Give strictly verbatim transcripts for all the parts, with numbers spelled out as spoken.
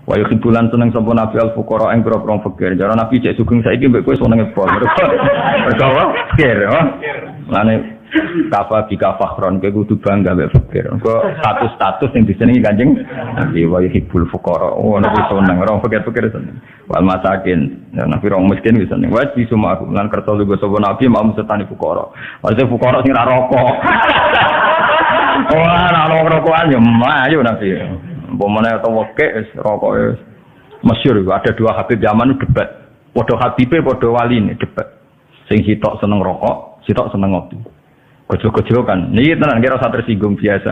Wa yuhibbulan seneng sapa nabi al fuqara ing pira-pira fakir. Cara nabi cek sugeng saiki mbek kowe senenge pol. Mergo fakir, oh. Lane kafa bika fakhron kowe kudu bangga mbek fakir. Engko status-status sing disenengi Kanjeng Nabi wa yuhibbul fuqara. Oh nabi seneng ora fakir-fakir seneng. Wal masakin, nabi rong miskin wis seneng. Wa disuma aku lan kersa lugo sapa nabi mau setani fuqara. Maksud fuqara sing ra rokok. Wah, ana rokokan yo mlayu nabi. Umpamane atau wekek wis rokoke masyhur ada dua habib zaman debat. Padha habibe padha waline debat. Sing sitok seneng rokok, sitok seneng ngopi. Gojo-gojo kan. Niki tenan kira usah tersinggung biasa.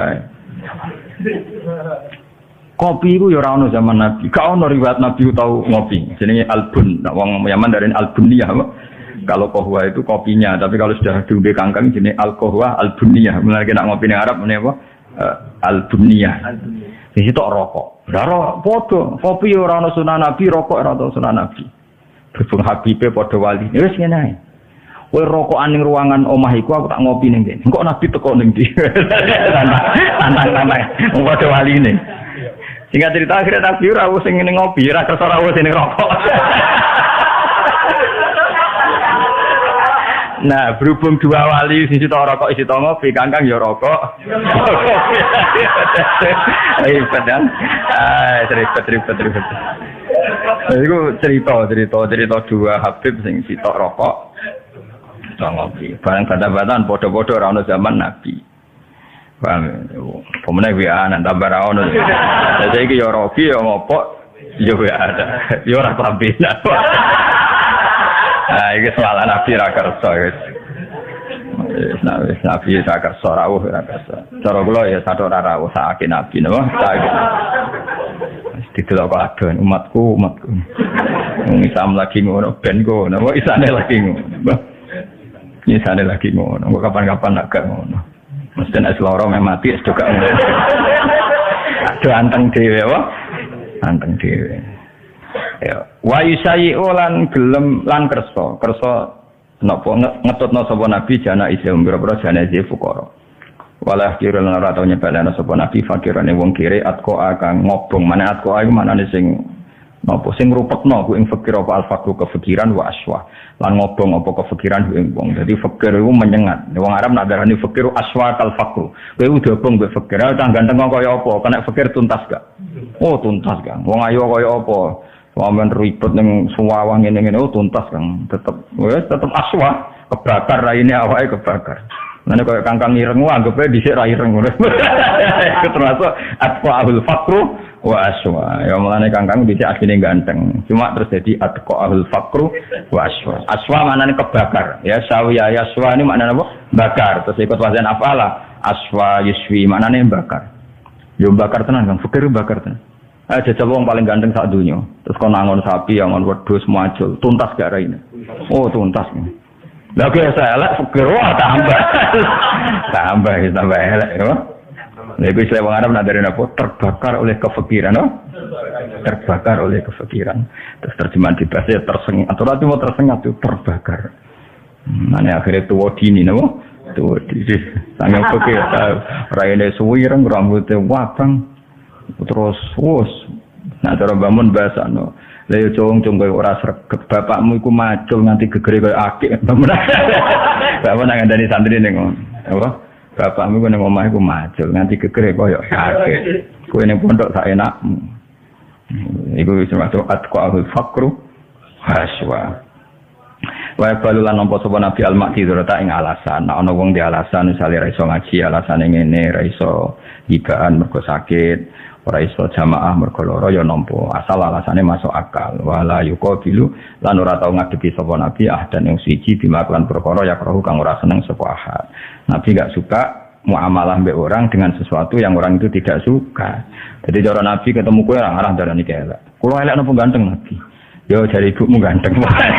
Kopi iku ya ora ono zaman Nabi. Gak ono riwayat Nabi tau ngopi. Jenenge albun. Nek wong Yaman dari albuniyah. Kalau kohwa itu kopinya, tapi kalau sudah diombe kangkang jenenge al-kohwa albuniyah. Mulane nek ngopi ning Arab meneh apa? Uh, albuniyah. Di situ rokok. Lah padha, kopi ora ana sunah Nabi, rokok ora ana sunah Nabi. Berhubung habibe padha wali. Wis ngene ae. Kowe rokokan ning ruangan omah iku aku tak ngopi ning kene. Engko Nabi teko ning ndi. Tantang-tantang. Wong padha waline. Singkat cerita akhirnya Nabi ora wis sing ngopi, ora kersa ora wis sing rokok. Nah, berhubung dua wali sisi to rokok isi to ngopi, kangkang ya rokok. Ribet kan? Ah, ribet ribet ribet. Iku cerita cerita cerita dua habib sing sitok rokok, to ngopi. Barang kata-kataan padha-padha ora ono zaman Nabi. Paham? Pemene kuwi ana tambah ra ono. Dadi iki ya roki ya ngopok ya ada. Ya ora klambi. Nah, ini soalan Nabi ra kersa wis. Wis Nabi ra kersa rawuh ra kersa. Cara kula ya sadok ra rawuh sakake Nabi napa? Sakake. Didelok kok adon umatku, umatku. Wong Islam lagi ngono ben go, napa isane lagi ngono. Isane lagi ngono. Kok kapan-kapan nak gak ngono. Mesti nek loro meh mati wis juga ngono. Aduh anteng dhewe apa? Anteng dhewe. Ya, wa yusayi'u lan gelem lan kersa. Kersa napa ngetutno sapa nabi jana isem pira-pira janaze fuqara. Walah kira lan ora tau nyebelane sapa nabi fakirane wong kire atko akang ngobong. Mane atko iku manane sing napa sing ngrupekno ku ing fakir apa al-faqru kefikiran wa aswa. Lan ngobong apa kefikiran ku ing wong. Dadi fakir iku menyengat. Wong Arab nak darani fakir aswa kal-faqru. Kowe udah obong mbek fakir, ta ganteng kaya apa? Kena fakir tuntas gak? Oh, tuntas gak. Wong ayu kaya apa? Wamen ribet ning suwawang ngene-ngene oh tuntas Kang. Tetep wis tetep aswa, kebakar raine awake kebakar. Mane koyo kangkang ireng anggepe dhisik ra ireng ngono. Termasuk atqaul faqru wa aswa. Ya mulane kangkang dhisik asline ganteng. Cuma terus jadi atqaul faqru wa aswa. Aswa maknane kebakar. Ya sawiya yaswa ini maknane apa? Bakar. Terus ikut wazan afala. Aswa yuswi maknane bakar. Yo bakar tenan Kang, fikir bakar tenan. Eh jajal wong paling ganteng sak dunya. Terus kon angon sapi, angon wedhus muajul, tuntas gak raine. Oh, tuntas. Lah kok saya elek fikir wah tambah. tambah tambah elek ya. Lha iku istilah wong Arab nak dari napa terbakar oleh kefikiran, no? Terbakar oleh kefikiran. Terus terjemahan di bahasa tersengat. Aturan itu mau tersengat itu terbakar. Mane akhirnya tuwa dini napa? Tuwa dini. Sangang fikir raine suwireng rambutnya wabang. Terus wos nah cara bangun bahasa no lha yo cung-cung koyo ora sregep bapakmu iku macul nganti gegere koyo akik bangun bapak nang ngandani santri ning ngono apa bapakmu ning omah iku macul nganti gegere koyo akik kowe ning pondok sak enakmu iku wis termasuk atqaul faqru haswa wa balulan nampa sapa nabi al-maqdir ta ing alasan nek ana wong di alasan misale ra iso ngaji alasane ngene ra iso hibaan mergo sakit ora iso jamaah mergo lara ya nampa asal alasane masuk akal wala yuqabilu lan ora tau ngadepi sapa nabi ahdan yang siji bimaklan perkara ya karo kang ora seneng sapa ahad nabi gak suka muamalah mbek orang dengan sesuatu yang orang itu tidak suka jadi cara nabi ketemu kowe ora arah darani kelek kula elek napa ganteng nabi yo jare ibumu ganteng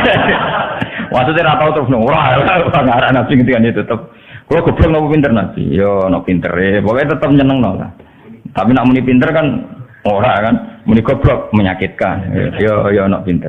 maksudnya ora tau terus ora ora arah nabi ketika itu tetep kula goblok napa pinter nabi yo no pintere pokoke tetep nyenengno lah. Tapi nak muni pinter kan ora kan, muni goblok menyakitkan. Yo yo nak pinter.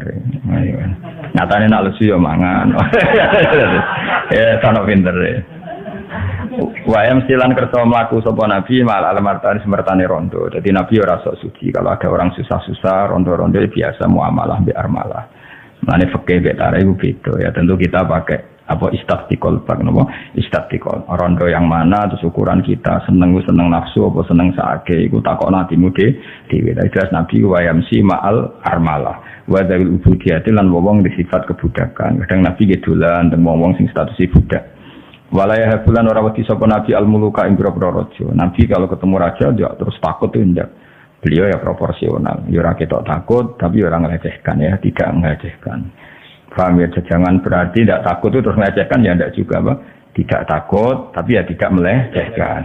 Nyatane nak lesu yo mangan. Ya sono pinter. Wayam silan kersa mlaku sapa nabi mal alamartane semertane rondo. Dadi nabi ora sok suci. Kalau ada orang susah-susah rondo-rondo biasa muamalah bi armalah. Mane fikih mek tare iku beda ya. Tentu kita pakai apa istaktikol pak napa istaktikol rondo yang mana terus ukuran kita seneng seneng nafsu apa seneng saake iku takokno atimu dhewe. Jelas nabi wayam si ma'al armalah. Wa dzal ubudiyati lan wong di sifat kebudakan. Kadang nabi gedolan teng wong sing status budak. Walaya bulan ora wedi sapa nabi al-muluka ing pira-pira raja. Nabi kalau ketemu raja ya terus takut tuh ndak. Beliau ya proporsional. Ya ora ketok takut tapi ora ngelecehkan ya, tidak ngelecehkan. Paham ya, jangan berarti tidak takut itu terus melecehkan ya tidak juga Pak. Tidak takut tapi ya tidak melecehkan.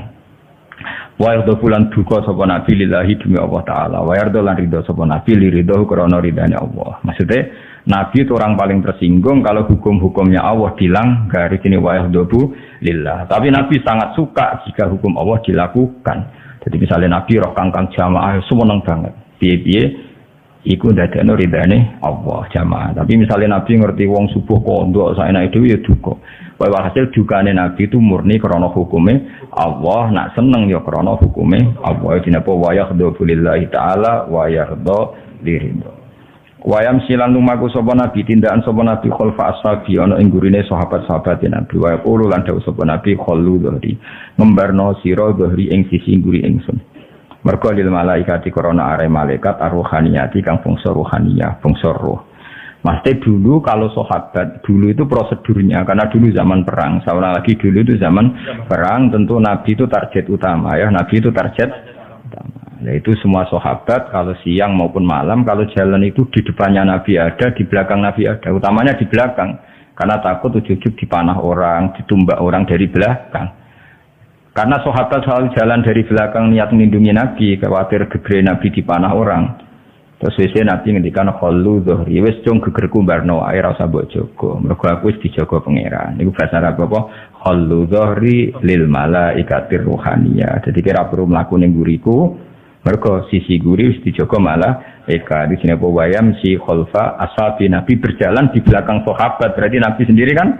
Wa yardo bulan duka sapa nabi lillahi demi Allah taala. Wa yardo lan ridho sapa nabi liridho krana ridane Allah. Maksudnya nabi itu orang paling tersinggung kalau hukum-hukumnya Allah dilanggar ini wa yardo lillah. Tapi nabi sangat suka jika hukum Allah dilakukan. Jadi misalnya nabi roh kangkang jamaah semua seneng banget. Piye-piye iku ndadekno ridane Allah jamaah. Tapi misalnya nabi ngerti wong subuh kondok saenake dhewe ya duka. Wae hasil dukane nabi itu murni krana hukume Allah, nak seneng ya krana hukume Allah. Dinapa wa yakhdu lillahi taala wa yarda liridho. Wayam silan lumaku sapa nabi tindakan sapa nabi khalfa ashabi ana ing gurine sahabat-sahabat nabi wa qulu lan dawuh sapa nabi khallu dhari membarno sira dhari ing sisi nguri ingsun. Mergo lil malaikati korona are malaikat arruhaniyati kang fungsi ruhaniyah, fungsi roh. Maksudnya dulu kalau sahabat dulu itu prosedurnya karena dulu zaman perang, seorang lagi dulu itu zaman perang tentu nabi itu target utama ya, nabi itu target utama. Nah, itu semua sahabat kalau siang maupun malam kalau jalan itu di depannya nabi ada, di belakang nabi ada, utamanya di belakang karena takut ujug-ujug dipanah orang, ditumbak orang dari belakang. Karena sahabat selalu jalan dari belakang niat melindungi Nabi, khawatir gegere Nabi dipanah orang. Terus wis Nabi ngendikan khallu dhuhri, wis cung gegerku barno ae ora usah mbok jaga. Mergo aku wis dijaga pangeran. Niku bahasa Arab apa? Khallu dhuhri lil malaikatir ruhaniyah. Jadi kira perlu mlaku ning guriku, mergo sisi guri wis dijaga malah eka di sini apa wayam si khalfa ashabi Nabi berjalan di belakang sahabat. Berarti Nabi sendiri kan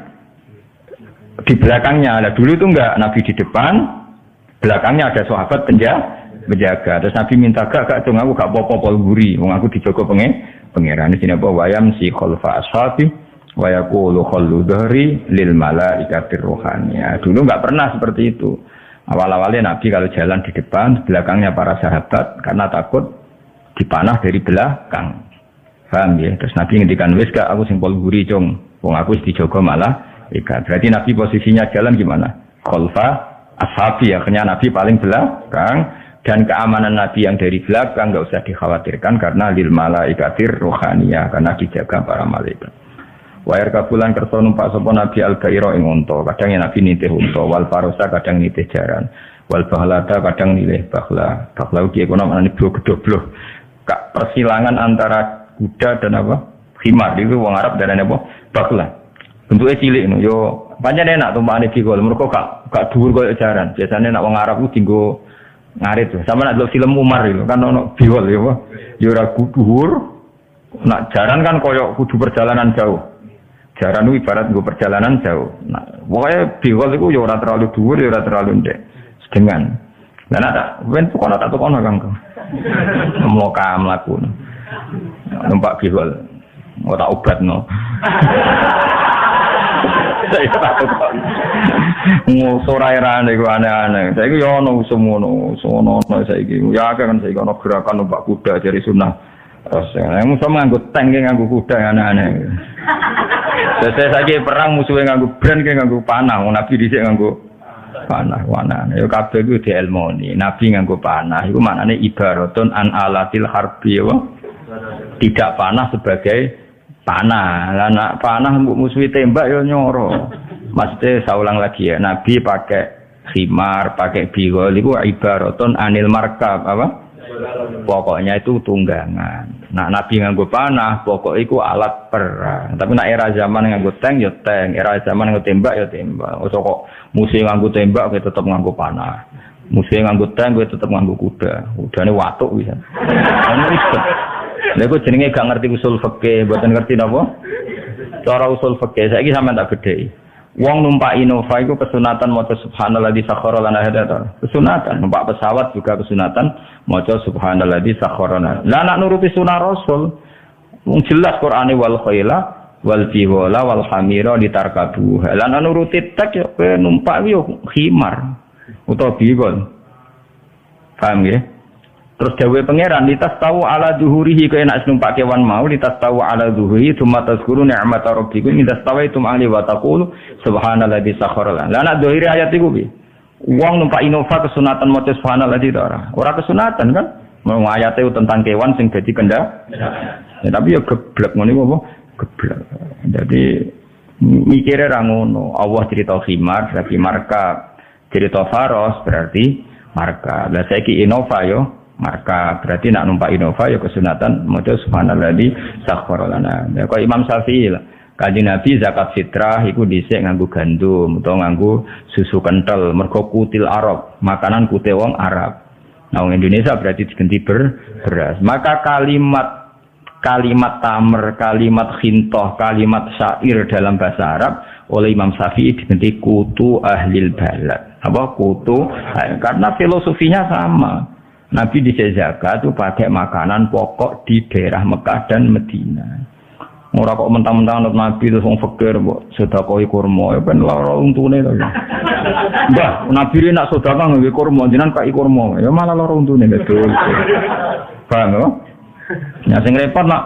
di belakangnya. Nah, dulu itu enggak, Nabi di depan, belakangnya ada sahabat penjaga, menjaga. Terus Nabi minta gak gak dong aku gak apa-apa guri, wong aku dijaga pengen pangeran. Di sini apa wayam si khalfa ashabi wa yaqulu khallu dhahri lil malaikatir ruhaniyah. Dulu enggak pernah seperti itu. Awal-awalnya Nabi kalau jalan di depan, belakangnya para sahabat karena takut dipanah dari belakang. Paham ya? Terus Nabi ngendikan wis gak aku sing pol guri cung, wong aku wis dijaga malah Ika. Berarti Nabi posisinya jalan gimana? Khalfa ashabi, akhirnya Nabi paling belakang dan keamanan Nabi yang dari belakang enggak usah dikhawatirkan karena lil malaikatir ruhaniyah, karena dijaga para malaikat. Wair kabulan kersa numpak sapa Nabi al-gaira ing unta, kadang Nabi nitih unta, wal farosa kadang nitih jaran, wal bahlata kadang nilih bahla. Bahla iki kono maknane blog-blog. Kak persilangan antara kuda dan apa? Khimar itu wong Arab darane apa? Bahla. Bentuknya cilik no, yo pancen enak tumpakane digol, mergo gak gak dhuwur koyo jaran. Biasane nek wong Arab ku dienggo ngarit to. Sama nek delok film Umar itu kan ono biwol ya apa. Yo ora dhuwur. Nak jaran kan koyo kudu perjalanan jauh. Jaran itu ibarat nggo perjalanan jauh. Nah, pokoke biwol iku yo ora terlalu dhuwur, yo ora terlalu ndek. Sedengan. Lah nek ben pokoke tak tokono Kang. Moka mlaku. Numpak biwol. Mau tak obatno. Saya takut. Ngusorai rane ku aneh-aneh. Saiki yo ono semono, sono saiki. Ya kan saiki ono gerakan numpak kuda dari sunah. Terus yang musuh nganggo tank nganggo kuda aneh-aneh. Saya saiki perang musuhnya nganggo brand ke nganggo panah. Nabi dhisik nganggo panah wanane. Yo kabeh ku dielmoni. Nabi nganggo panah iku maknane ibaratun an alatil harbi ya. Tidak panah sebagai panah, lah nak panah musuh tembak yo nyoro. Maksudnya saya ulang lagi ya, Nabi pakai khimar, pakai biwol itu ibaratun anil markab apa? Pokoknya itu tunggangan. Nah Nabi nganggo panah, pokok itu alat perang. Tapi nak era zaman nganggo tank yo tank, era zaman nganggo tembak yo tembak. Ojo kok musuh nganggo tembak kowe tetep nganggo panah. Musuh nganggo tank kowe tetep nganggo kuda. Kudane watuk bisa. Lha kok jenenge gak ngerti usul fikih, mboten ngerti napa? Cara usul fikih saiki sampean tak bedheki. Wong numpak Innova iku kesunatan maca subhanalladzi sakhkhara lana hadza. Kesunatan numpak pesawat juga kesunatan maca subhanalladzi sakhkhara lana. Lah nak nuruti sunah Rasul wong jelas Qur'ane wal khaila wal biwala wal hamira ditarkabu. Lah nak nuruti tek yo numpak yo khimar utawa biwol. Paham ya? Terus dawuh pangeran litas tahu ala zuhurihi kaya nak numpak kewan mau litas tahu ala zuhurihi tsumma tazkuru ni'mat rabbikum idza stawaitum ali wa taqulu subhanalladzi sakhkhara lana. Lah nak zuhuri ayat iku piye? Wong numpak Innova kesunatan maca subhanalladzi ta ora? Ora kesunatan kan? Mau ayate tentang kewan sing dadi kendha. Ya, tapi ya geblek ngono iku apa? Geblek. Jadi mikire ra ngono. Allah cerita khimar, berarti marka. Cerita faros berarti marka. Lah saiki Innova yo marka berarti nak numpak Innova ya kesunatan maca subhanalladzi sakhkhara lana. Ya kok Imam Syafi'i lah. Kanjeng Nabi zakat fitrah iku dhisik nganggo gandum utawa nganggo susu kental mergo kutil Arab, makanan kute wong Arab. Nah wong Indonesia berarti diganti ber beras. Maka kalimat kalimat tamer, kalimat khintoh, kalimat syair dalam bahasa Arab oleh Imam Syafi'i diganti kutu ahlil balad. Apa kutu? Karena filosofinya sama. Nabi di zakat itu pakai makanan pokok di daerah Mekah dan Medina. Ora kok mentang-mentang Nabi terus wong fakir mbok sedekah kurma ya ben lara untune to. Mbah, Nabi nek sedekah nggawe kurma jenengan kaki kurma ya malah lara untune betul. Paham ya? Ya sing repot nak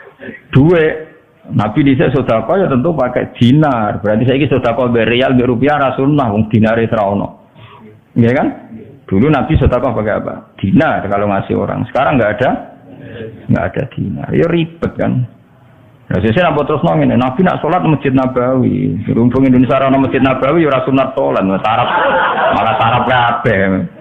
duwe Nabi dhisik sedekah ya tentu pakai dinar. Berarti saiki sedekah be rial be rupiah ra sunah wong dinare ra ono. Iya kan? Dulu Nabi sedekah pakai apa? Dinar kalau ngasih orang. Sekarang nggak ada, nggak ada dinar. Ya ribet kan. Nah, saya nak terus nongin. Nabi nak sholat masjid Nabawi. Rumpung Indonesia orang masjid Nabawi, ya sunat sholat. Sarap, malah sarap kabeh.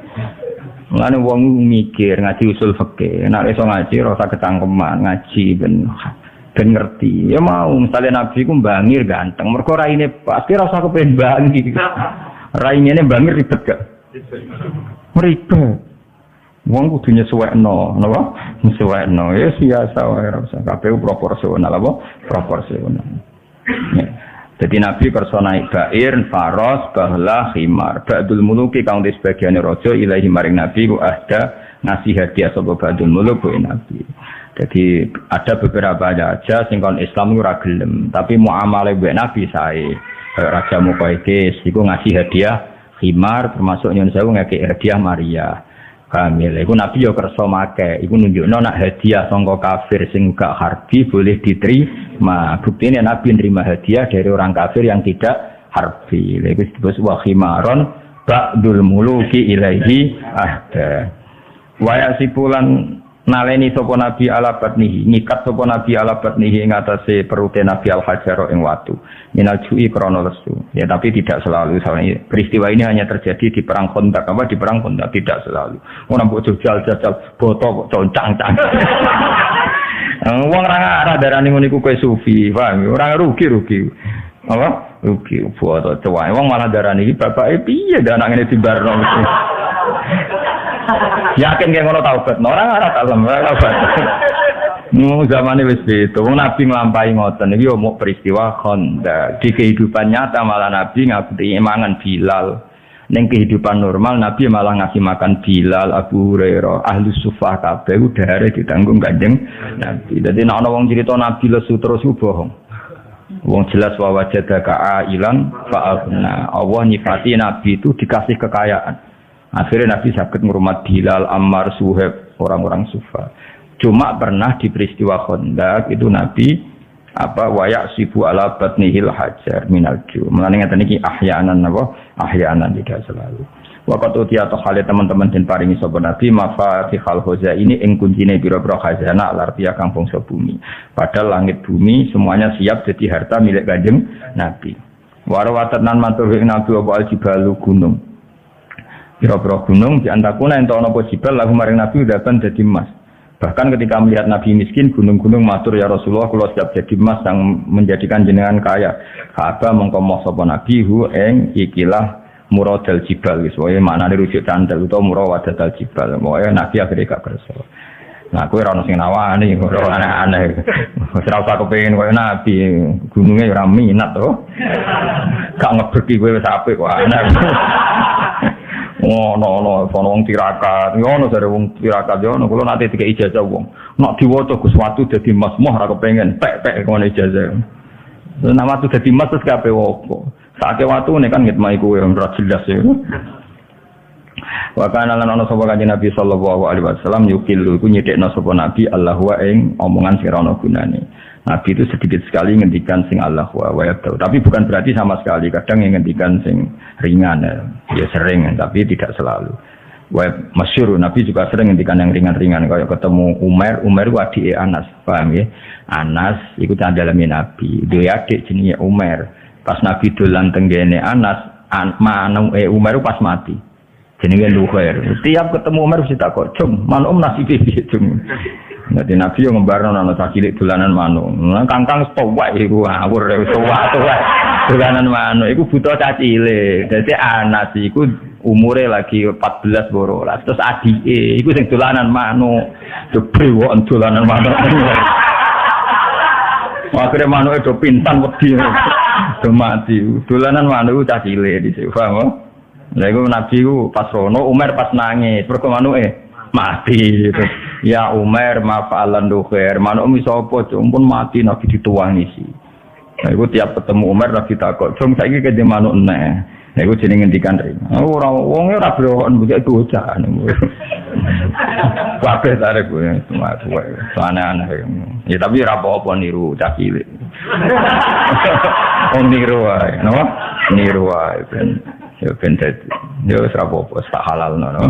Mulane wong mikir ngaji usul fikih. Nak iso ngaji rasa ketangkeman ngaji ben ben ngerti. Ya mau misalnya Nabi ku bangir ganteng. Mergo raine pasti rasa kepen bangi. Raine bangir ribet gak? Mereka wong kudu nyesuaikno napa nyesuaikno ya biasa wae ora usah kabeh proporsional apa proporsional ya. Dadi Nabi kersa naik bair faros bahla khimar ba'dul muluki kang di sebagiane raja ilahi maring Nabi ku ada ngasih hadiah sapa ba'dul muluk ku Nabi. Jadi ada beberapa aja sing kon Islam ora gelem tapi muamalah mbek Nabi sae Raja Muqaddis iku ngasih hadiah khimar termasuk nyon sewu ngekek hadiah Maria kamil. Iku Nabi yo kersa make. Iku nunjukno nak hadiah sangka kafir sing gak harbi boleh diterima. Buktine Nabi nerima hadiah dari orang kafir yang tidak harbi. Lha iku disebut wa khimaron ba'dul muluki ilaihi ahda. Wa yasipulan naleni sapa Nabi ala batnihi ngikat sapa Nabi ala batnihi ing atase perute Nabi al-hajaro ing watu minal jui krana lesu ya tapi tidak selalu soalnya peristiwa ini hanya terjadi di perang Khandaq apa di perang Khandaq tidak selalu ora mbok jajal-jajal boto kok concang-cang wong ora arah darani ngono iku kowe sufi paham ora rugi-rugi apa rugi boto cowok wong malah darani iki bapake piye dak anak ngene dibarno yakin kayak ngono taubat, orang arah dalam taubat. Nu zaman ini wis beda. Wong Nabi nglampahi ngoten iki mau peristiwa Khandaq. Di kehidupan nyata malah Nabi ngabdi mangan Bilal. Ning kehidupan normal Nabi malah ngasih makan Bilal, Abu Hurairah, Ahlus Suffah kabeh udare ditanggung Kanjeng Nabi. Dadi nek ana wong cerita Nabi lesu terus ku bohong. Wong jelas wa wajadaka ailan fa'abna. Allah nyifati Nabi itu dikasih kekayaan. Akhirnya Nabi sakit ngurmat Bilal, Ammar, Suhaib, orang-orang Sufa. Cuma pernah di peristiwa Khandaq itu Nabi apa wayak sibu ala batnihil hajar minal ju. Mulane ngeten iki ahyanan apa? Ahyanan tidak selalu. Waqtu tiatu khale teman-teman den paringi sapa Nabi mafatihal khaza ini ing kuncine pira-pira khazanah alartia kang bangsa bumi. Padahal langit bumi semuanya siap jadi harta milik Kanjeng Nabi. Warawatan nan matur ing Nabi apa aljibalu gunung. Pira-pira gunung diantakuna ento ana apa jibal lagu maring Nabi udapan dadi emas. Bahkan ketika melihat Nabi miskin, gunung-gunung matur ya Rasulullah kula siap jadi emas yang menjadikan jenengan kaya. Ka'aba mongko moh sapa Nabi hu ing ikilah muradal jibal wis wae maknane rujuk candel utawa murawadal jibal. Wae Nabi akhire gak kersa. Nah, kowe ora ono sing nawani, ora aneh-aneh. Ora usah kepengin koyo nabi, gununge ora minat to. Gak ngebreki kowe wis apik kok aneh. Ngono ono ono wong tirakat, ngono jare wong tirakat yo ono kula nate dikek ijazah wong. Nek diwaca Gus Watu dadi mas moh ora kepengin pek-pek ngono ijazah. Nek watu dadi mas terus kabeh opo. Sake watune kan ngitmai kowe ora jelas ya. Wa kana lan ana sapa kanjeng Nabi sallallahu alaihi wasallam yukilu iku nyedekno sapa Nabi Allahu wa ing omongan sing ora ono gunane. Nabi itu sedikit sekali ngendikan sing Allahu wa yabda. Tapi bukan berarti sama sekali, kadang yang ngendikan sing ringan ya, ya sering tapi tidak selalu. Wa masyhur Nabi juga sering ngendikan yang ringan-ringan kayak ketemu Umar, Umar ku adike Anas, paham ya? Anas iku candalane Nabi, duwe adik jenenge Umar. Pas Nabi dolan tenggene Anas, an, manu eh Umar pas mati. Jenenge Luhair. Tiap ketemu Umar mesti takok, "Cung, manuk nasibe piye, Cung?" Dadi Nabi yo ngembarno ana cilik dolanan manuk. Nah, kangkang tuwek iku ngawur tuwek-tuwek. Dolanan manuk iku buta cilik. Dadi Anas iku umure lagi empat belas borolas. Terus adike iku sing dolanan manuk. Jebrewok dolanan manuk. Akhire manuke do pintan wedi. Do mati. Dolanan manuk cah cilik dhisik, paham? Lha iku Nabi ku pas rono, Umar pas nangis, mergo manuke mati. Terus, ya Umar mafa'alan dukhir, manuk mi sapa, pun mati Nabi dituwangi sih. Lha iku tiap ketemu Umar Nabi takok, "Cung saiki kedhe manuk neh." Lha iku jenenge ngendikan rene. Ora wong ora brokon mbek bocah. Kabeh arek kowe, semua kowe. Aneh-aneh. Ya tapi ora apa-apa niru cah cilik. Wong niru wae, napa? Niru wae ben. Ya ben dadi ya wis ora apa-apa sak halal ngono.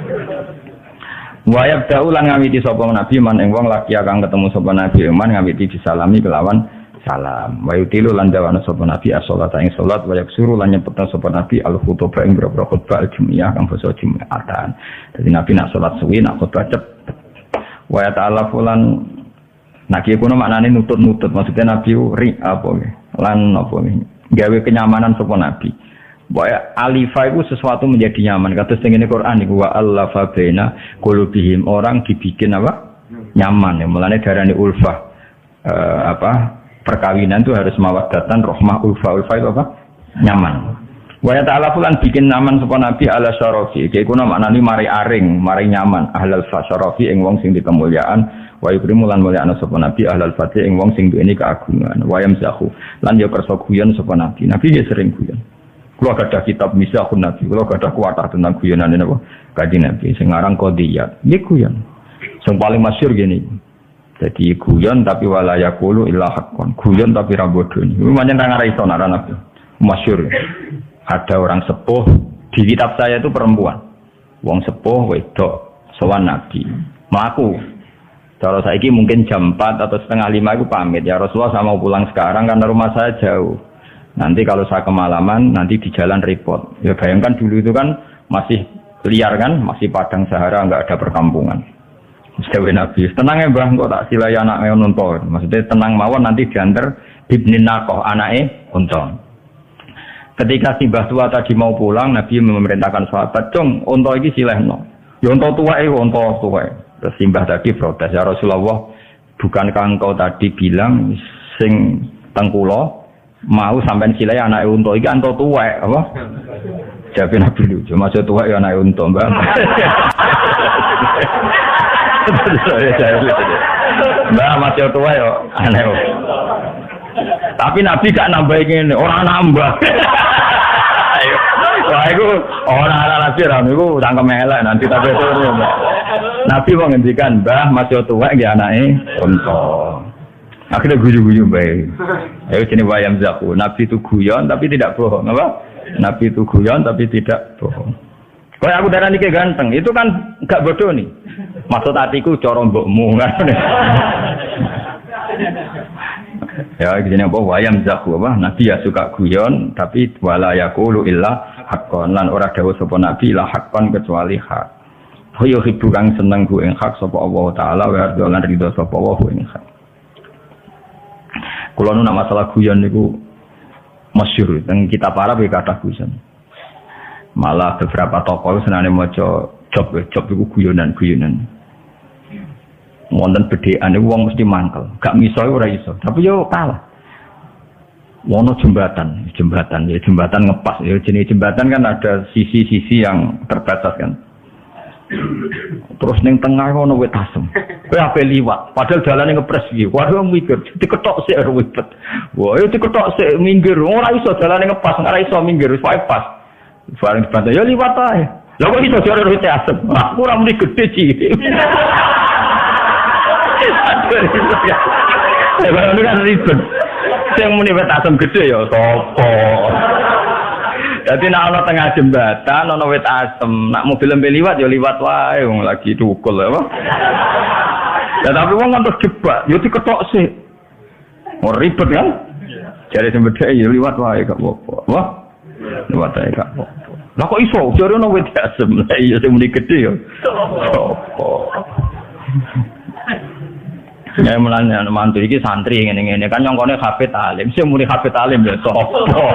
Wa yabda'u lan ngawiti sapa nabi man ing wong laki kang ketemu sapa nabi man ngawiti disalami kelawan salam. Wa yutilu lan dawana sapa nabi as-shalata ing salat wa yaksuru lan nyepetna sapa nabi al-khutbah ing boro khutbah al-jum'iyah kang basa Jumatan. Dadi nabi nak salat suwi nak khutbah cepet. Wa ta'ala fulan naki kuno maknane nutut-nutut maksudnya nabi ri apa lan apa gawe kenyamanan sapa nabi. Bahwa alifah itu sesuatu menjadi nyaman. Kata setengah Quran itu wa allafa baina qulubihim, orang dibikin apa? Nyaman. Ya mulane darane ulfah. Uh, apa? Perkawinan itu harus mawaddatan rahmah ulfah. Ulfah itu apa? Nyaman. Wa ta'ala fulan bikin nyaman sapa nabi ala syarafi. Iki kuno maknane mari aring, mari nyaman ahlal syarafi ing wong sing dikemuliaan. Wa yukrimu lan mulyana sapa nabi ahlal fadli ing wong sing duweni keagungan. Wa yamzahu lan ya kersa guyon sapa nabi. Nabi ya sering guyon. Kalau ada kitab Misahun Nabi, kalau ada kuatah tentang guyonan ini apa? Kaji Nabi, sekarang Qadiyat, ini guyon. Yang paling masyhur gini, jadi guyon tapi walayakulu illa haqqan, guyon tapi rabodoni. Ini macam orang Araiso nara Nabi, masyhur. Ada orang sepuh di kitab saya itu perempuan, wong sepuh wedok, sowan Nabi, melaku. Kalau saya ini mungkin jam empat atau setengah lima itu pamit ya Rasulullah saya mau pulang sekarang karena rumah saya jauh. Nanti kalau saya kemalaman, nanti di jalan repot. Ya bayangkan dulu itu kan masih liar kan, masih padang Sahara, nggak ada perkampungan. Dewi Nabi, tenang ya Mbah, kok tak silai anaknya nonton. Maksudnya tenang mawon nanti diantar Ibnin Nakoh, anaknya unta. Ketika si Mbah tua tadi mau pulang, Nabi memerintahkan sahabat, "Cung, unta ini silehno." Ya unta tua eh, unta tua. Terus si Mbah tadi protes, "Ya Rasulullah, bukankah engkau tadi bilang sing tengkulo mau sampai silai anak unta iki anto tuwek apa?" Jawab Nabi lucu, maksud tuwek ya anak unta, Mbak. Mbak maksud tuwek ya anak. Tapi Nabi gak nambah ngene, ora nambah. Wah iku ora ana Nabi ra niku cangkem elek nanti tapi itu. Nabi mau ngendikan, "Mbah maksud tuwek nggih anake unta." Akhirnya guyu-guyu baik. Ayo jenis wayam zaku. Nabi itu guyon tapi tidak bohong, apa? Nabi itu guyon tapi tidak bohong. Kalau aku darah nikah ganteng, itu kan gak bodoh nih. Maksud hatiku corong mbokmu kan? Ya jenis apa? Wayam zaku apa? Nabi ya suka guyon tapi wala yaqulu illa haqqan lan ora dawuh sapa Nabi illa haqqan kecuali hak. Hoyo hibu kang seneng ku ing hak sapa Allah taala wa ridho lan ridho sapa Allah ing hak. Kalau nu nak masalah guyon niku masyhur teng kitab Arab ya kathah guyon. Malah beberapa tokoh senane maca job job iku guyonan-guyonan. wonten bedhekan niku wong mesti mangkel. Gak miso ora iso. Tapi yo kalah. Wono jembatan, jembatan ya jembatan ngepas ya jenis jembatan kan ada sisi-sisi yang terbatas kan. Terus ning tengah ono wit asem. Kowe ape liwat, padahal dalane ngepres iki. Waduh mikir, diketok sik ribet. Wah, yo diketok sik minggir, ora iso dalane ngepas, ora iso minggir, wis wae pas. Bareng dibantu yo liwat ae. Lah kok iso jare wit asem. Aku ora muni gede cilik. Ya baru kan ribet. Sing muni wit asem gede ya sapa. Dadi nek ana tengah jembatan ana wit asem, nek mobil lembe liwat ya liwat wae wong lagi tukul apa. Ya tapi wong kan terjebak, ya diketok sik. Ora ribet kan? Jare sing bedhe ya liwat wae gak apa-apa. Wah. Liwat wae gak apa-apa. Lah kok iso jare ana wit asem. Lah iya sing muni gede ya. Sapa. Ya mulane mantu iki santri ngene-ngene kan nyongkone hafid alim. Sing muni hafid alim ya sapa.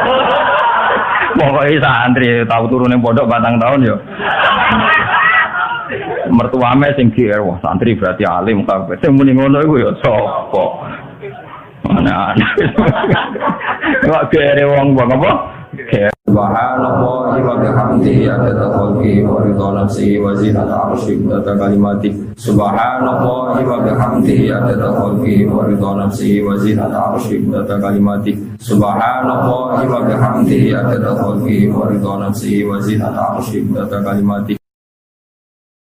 Pokoke santri tau turu ning pondok batang tahun ya. Mertuame sing G R wah santri berarti alim kabeh. Sing muni ngono iku ya sapa. Ana-ana. Kok G R wong wong apa? Subhanallah wa bihamdihi adada khalqihi wa ridha nafsihi wa zinata 'arsyihi wa adada kalimatihi. Subhanallah wa bihamdihi adada khalqihi wa ridha nafsihi wa zinata 'arsyihi wa adada kalimatihi. Subhanallah wa bihamdihi adada khalqihi wa ridha nafsihi wa zinata 'arsyihi wa adada kalimatihi.